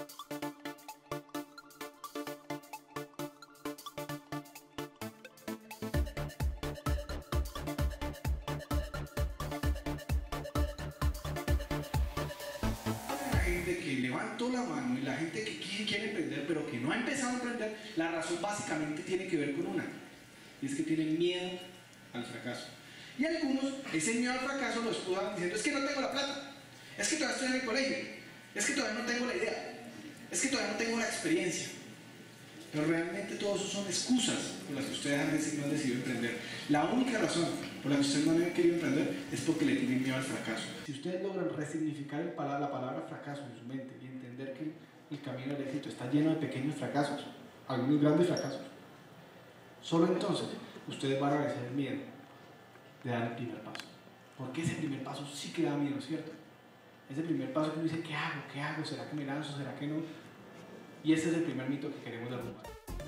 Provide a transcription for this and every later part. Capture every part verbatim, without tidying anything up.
Que levantó la mano y la gente que quiere emprender pero que no ha empezado a emprender, la razón básicamente tiene que ver con una, y es que tienen miedo al fracaso. Y algunos ese miedo al fracaso lo escudan diciendo: es que no tengo la plata, es que todavía estoy en el colegio, es que todavía no tengo la idea, es que todavía no tengo la experiencia. Pero realmente todo eso son excusas por las que ustedes han decidido, han decidido emprender. La única razón por la que ustedes no han querido emprender es porque le tienen miedo al fracaso. Si ustedes logran resignificar el palabra, la palabra fracaso en su mente y entender que el camino al éxito está lleno de pequeños fracasos, algunos grandes fracasos, solo entonces ustedes van a vencer el miedo de dar el primer paso. Porque ese primer paso sí que da miedo, ¿cierto? Ese primer paso que uno dice: ¿qué hago? ¿Qué hago? ¿Será que me lanzo? ¿Será que no? Y ese es el primer mito que queremos derrumbar.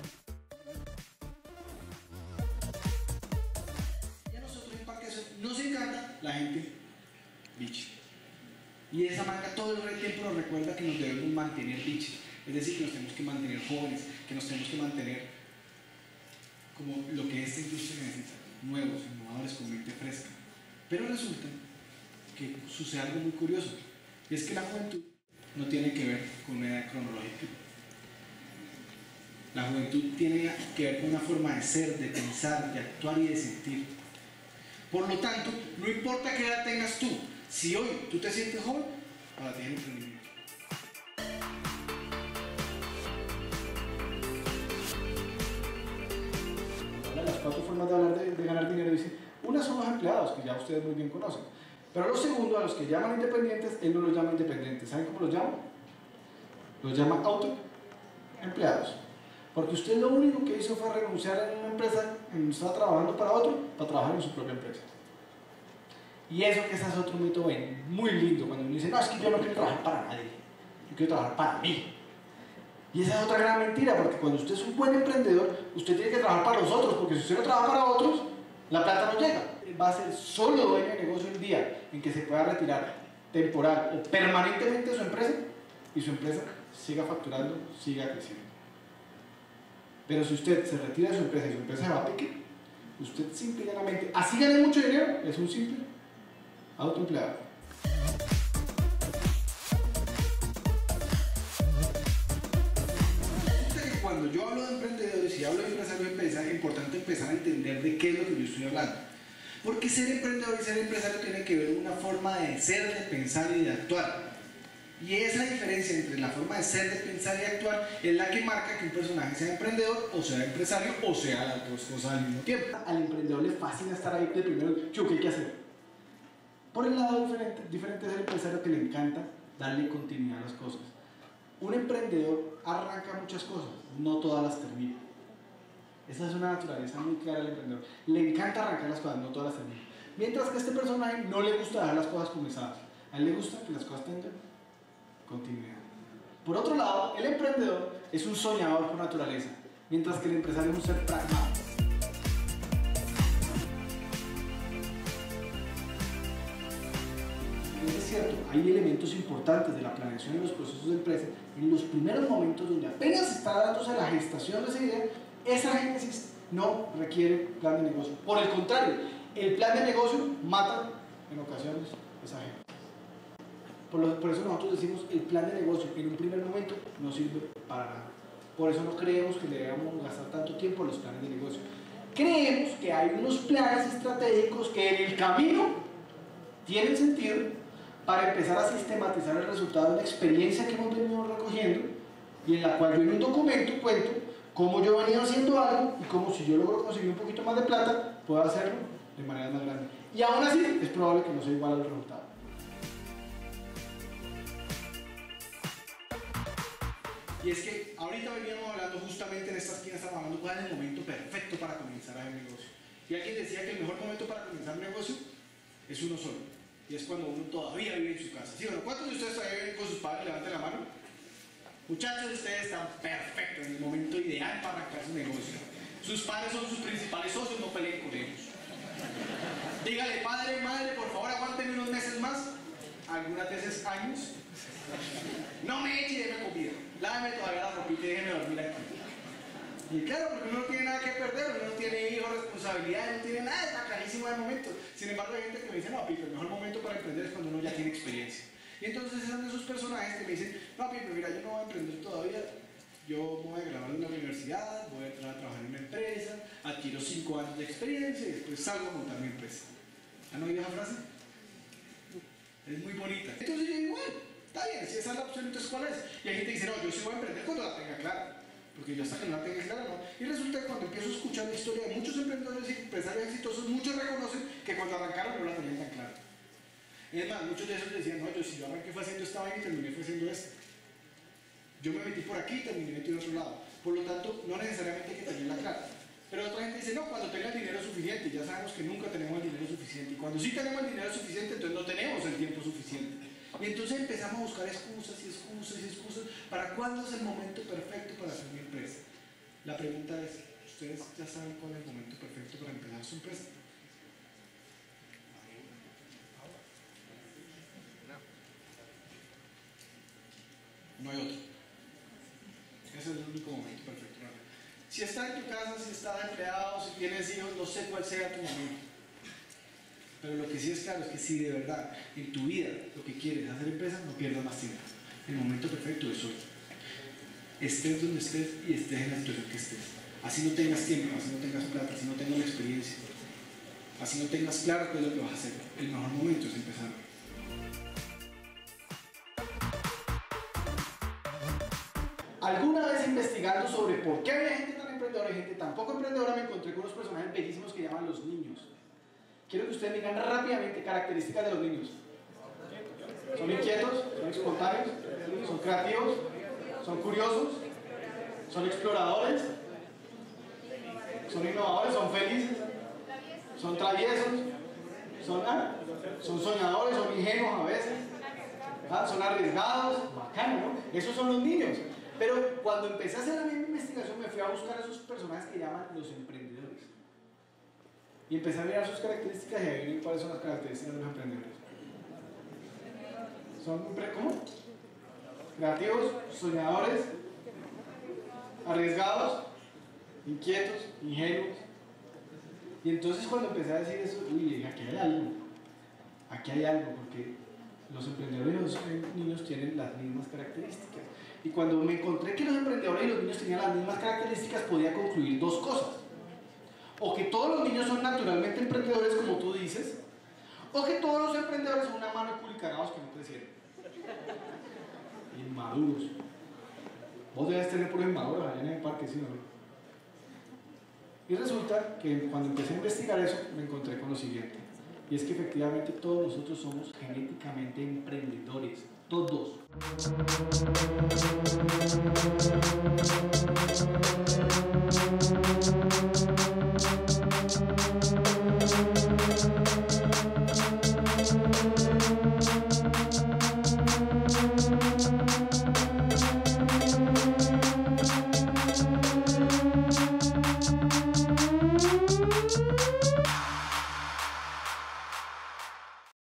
Y a nosotros en Parque Azul nos encanta la gente bichi. Y esa marca todo el tiempo nos recuerda que nos debemos mantener bichi. Es decir, que nos tenemos que mantener jóvenes, que nos tenemos que mantener como lo que esta industria necesita: nuevos, innovadores, con mente fresca. Pero resulta que sucede algo muy curioso, y es que la juventud no tiene que ver con una edad cronológica. La juventud tiene que ver con una forma de ser, de pensar, de actuar y de sentir. Por lo tanto, no importa qué edad tengas tú, si hoy tú te sientes joven, para ti es emprendimiento. Una de las cuatro formas de hablar de, de ganar dinero, dice: una son los empleados, que ya ustedes muy bien conocen. Pero lo segundo, a los que llaman independientes, él no los llama independientes. ¿Saben cómo los llama? Los llama autoempleados. Porque usted lo único que hizo fue renunciar a una empresa en donde estaba trabajando para otro, para trabajar en su propia empresa. Y eso que ese es otro mito ven, muy lindo, cuando uno dice: no, es que yo no quiero trabajar para nadie, yo quiero trabajar para mí. Y esa es otra gran mentira, porque cuando usted es un buen emprendedor, usted tiene que trabajar para los otros, porque si usted no trabaja para otros, la plata no llega. Va a ser solo dueño de negocio el día en que se pueda retirar temporal o permanentemente de su empresa y su empresa siga facturando, siga creciendo. Pero si usted se retira de su empresa y su empresa se va a pique, usted simple y llanamente, así gane mucho dinero, es un simple autoempleado. Cuando yo hablo de emprendedores y hablo de empresarios de empresa, es importante empezar a entender de qué es lo que yo estoy hablando. Porque ser emprendedor y ser empresario tiene que ver con una forma de ser, de pensar y de actuar. Y esa diferencia entre la forma de ser, de pensar y actuar es la que marca que un personaje sea emprendedor o sea empresario o sea las dos cosas al mismo tiempo. Al emprendedor le fascina estar ahí de primero. ¿Qué hay que hacer? Por el lado diferente, diferente es el empresario, que le encanta darle continuidad a las cosas. Un emprendedor arranca muchas cosas, no todas las termina. Esa es una naturaleza muy clara del emprendedor. Le encanta arrancar las cosas, no todas las termina. Mientras que a este personaje no le gusta dejar las cosas comenzadas. A él le gusta que las cosas tengan continuidad. Por otro lado, el emprendedor es un soñador por naturaleza, mientras que el empresario es un ser pragmático. Es cierto, hay elementos importantes de la planeación de los procesos de empresa. En los primeros momentos donde apenas está dándose la gestación de esa idea, esa génesis no requiere plan de negocio. Por el contrario, el plan de negocio mata en ocasiones esa génesis. Por, lo, por eso nosotros decimos: el plan de negocio en un primer momento no sirve para nada. Por eso no creemos que debamos gastar tanto tiempo en los planes de negocio. Creemos que hay unos planes estratégicos que en el camino tienen sentido para empezar a sistematizar el resultado de una experiencia que hemos venido recogiendo y en la cual yo en un documento cuento cómo yo he venido haciendo algo y cómo, si yo logro conseguir un poquito más de plata, puedo hacerlo de manera más grande. Y aún así es probable que no sea igual al resultado. Y es que ahorita veníamos hablando, justamente en esta esquina estábamos hablando cuál es el momento perfecto para comenzar a hacer negocio. Y alguien decía que el mejor momento para comenzar un negocio es uno solo. Y es cuando uno todavía vive en su casa. ¿Sí? Bueno, ¿cuántos de ustedes todavía viven con sus padres? Levanten la mano. Muchachos, ustedes están perfectos, en el momento ideal para arrancar su negocio. Sus padres son sus principales socios, no peleen con ellos. Dígale: padre, madre, por favor, aguántenme unos meses más. Algunas veces años. No me eche y deme comida. láveme todavía la ropita y déjeme dormir aquí. Y claro, porque uno no tiene nada que perder, uno no tiene hijos, responsabilidades, no tiene nada, es bacanísimo de momento. Sin embargo, hay gente que me dice, no, Pipe, el mejor momento para emprender es cuando uno ya tiene experiencia. Y entonces son esos personajes que me dicen, no, Pipe, mira, yo no voy a emprender todavía, yo me voy a graduar en la universidad, voy a entrar a trabajar en una empresa, adquiero cinco años de experiencia y después salgo a montar mi empresa. ¿Han oído esa frase? Es muy bonita. Entonces yo digo, bueno, está bien, si esa es la opción, entonces ¿cuál es? Y hay gente que dice, no, yo sí voy a emprender cuando la tenga clara. Porque yo hasta que no la tenga clara, no. Y resulta que cuando empiezo a escuchar la historia de muchos emprendedores y empresarios exitosos, muchos reconocen que cuando arrancaron no la tenían tan clara. Es más, muchos de esos decían, no, yo si yo arranqué fue haciendo esta vaina y terminé fue haciendo esto. Yo me metí por aquí y terminé metido en otro lado. Por lo tanto, no necesariamente hay que tenerla clara. Pero otra gente dice, no, cuando tenga el dinero suficiente, ya sabemos que nunca tenemos el dinero suficiente. Y cuando sí tenemos el dinero suficiente, entonces no tenemos el tiempo suficiente. Y entonces empezamos a buscar excusas y excusas y excusas para cuándo es el momento perfecto para hacer mi empresa. La pregunta es, ¿ustedes ya saben cuál es el momento perfecto para empezar su empresa? No hay otro. Ese es el único momento perfecto. Si estás en tu casa, si estás empleado, si tienes hijos, no sé cuál sea tu momento. Pero lo que sí es claro es que si de verdad en tu vida lo que quieres es hacer empresa, no pierdas más tiempo. El momento perfecto es hoy. Estés donde estés y estés en la situación que estés. Así no tengas tiempo, así no tengas plata, así no tengas la experiencia, así no tengas claro qué es lo que vas a hacer. El mejor momento es empezar. Alguna vez investigando sobre por qué había gente tan emprendedora y gente tan poco emprendedora, me encontré con unos personajes bellísimos que llaman los niños. Quiero que ustedes me digan rápidamente características de los niños. ¿Son inquietos? ¿Son espontáneos? ¿Son creativos? ¿Son curiosos? ¿Son exploradores? ¿Son innovadores? ¿Son felices? ¿Son traviesos? ¿Son, ah? ¿Son soñadores? ¿Son ingenuos a veces? ¿Ah? ¿Son arriesgados? Bacano, ¿no? Esos son los niños. Pero cuando empecé a hacer la misma investigación me fui a buscar a esos personajes que llaman los emprendedores. Y empecé a mirar sus características y adivinen cuáles son las características de los emprendedores. ¿Son ¿cómo? Creativos, soñadores, arriesgados, inquietos, ingenuos. Y entonces cuando empecé a decir eso, uy, dije, aquí hay algo. Aquí hay algo, porque los emprendedores y los niños tienen las mismas características. Y cuando me encontré que los emprendedores y los niños tenían las mismas características, podía concluir dos cosas. O que todos los niños son naturalmente emprendedores, como tú dices, o que todos los emprendedores son una mano de culicagados que no crecieron. Inmaduros. Vos debes tener puros inmaduros allá en el parque, ¿sí o no? Y resulta que cuando empecé a investigar eso, me encontré con lo siguiente. Y es que efectivamente todos nosotros somos genéticamente emprendedores. Todos.